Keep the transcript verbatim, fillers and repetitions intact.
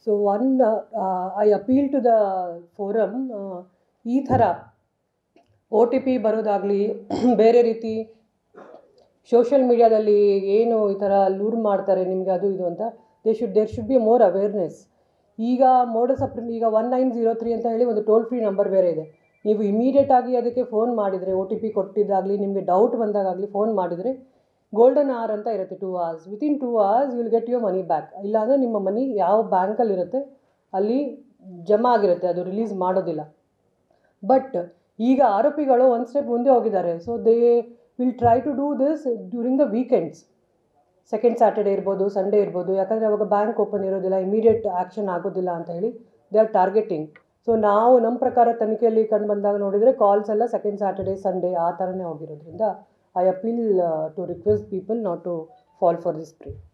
So one I appeal to the forum, ಈ ಥರ O T P ಬರೋದಾಗಲಿ, ಬೇರೆ ರೀತಿ ಸೋಷಿಯಲ್ ಮೀಡಿಯಾದಲ್ಲಿ ಏನು ಈ ಥರ ಲೂರ್ ಮಾಡ್ತಾರೆ ನಿಮಗೆ ಅದು ಇದು ಅಂತ, they should there should be more awareness. ಈಗ ಮೋಡಸ್ ಅಪ್ ಈಗ ಒನ್ ನೈನ್ ಜೀರೋ ತ್ರೀ ಅಂತ ಹೇಳಿ ಒಂದು ಟೋಲ್ ಫ್ರೀ ನಂಬರ್ ಬೇರೆ ಇದೆ. ನೀವು ಇಮಿಡಿಯೇಟಾಗಿ ಅದಕ್ಕೆ ಫೋನ್ ಮಾಡಿದರೆ, ಒ ಟಿ ಪಿ ಕೊಟ್ಟಿದ್ದಾಗಲಿ, ನಿಮಗೆ ಡೌಟ್ ಬಂದಾಗಲಿ ಫೋನ್ ಮಾಡಿದರೆ ಗೋಲ್ಡನ್ ಅವರ್ ಅಂತ ಇರುತ್ತೆ, two hours. Within two hours you will get your money back. ಇಲ್ಲಾಂದರೆ ನಿಮ್ಮ ಮನಿ ಯಾವ ಬ್ಯಾಂಕಲ್ಲಿರುತ್ತೆ ಅಲ್ಲಿ ಜಮಾ ಆಗಿರುತ್ತೆ, ಅದು ರಿಲೀಸ್ ಮಾಡೋದಿಲ್ಲ. ಬಟ್ ಈಗ ಆರೋಪಿಗಳು ಒಂದು ಸ್ಟೆಪ್ ಮುಂದೆ ಹೋಗಿದ್ದಾರೆ. So they will try to do this during the weekends, second Saturday ಇರ್ಬೋದು, ಸಂಡೇ ಇರ್ಬೋದು. ಯಾಕಂದರೆ ಅವಾಗ ಬ್ಯಾಂಕ್ ಓಪನ್ ಇರೋದಿಲ್ಲ, ಇಮಿಡಿಯೇಟ್ ಆ್ಯಕ್ಷನ್ ಆಗೋದಿಲ್ಲ ಅಂತ ಹೇಳಿ ದೇ ಆರ್ ಟಾರ್ಗೆಟಿಂಗ್. ಸೊ ನಾವು ನಮ್ಮ ಪ್ರಕಾರ ತನಿಖೆಯಲ್ಲಿ ಕಂಡು ಬಂದಾಗ ನೋಡಿದರೆ ಕಾಲ್ಸ್ ಎಲ್ಲ ಸೆಕೆಂಡ್ ಸ್ಯಾಟರ್ಡೇ, ಸಂಡೇ ಆ ಥರನೇ ಹೋಗಿರೋದ್ರಿಂದ I appeal to request people not to fall for this pre.